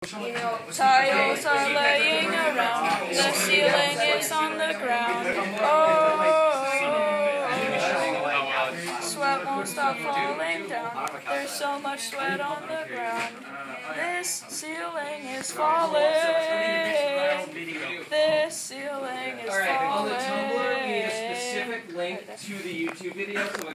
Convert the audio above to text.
Tiles are laying around, the ceiling is on the ground. Oh, sweat won't stop falling down, there's so much sweat on the ground. This ceiling is falling, this ceiling is falling. On the Tumblr, we need a specific link to the YouTube video. So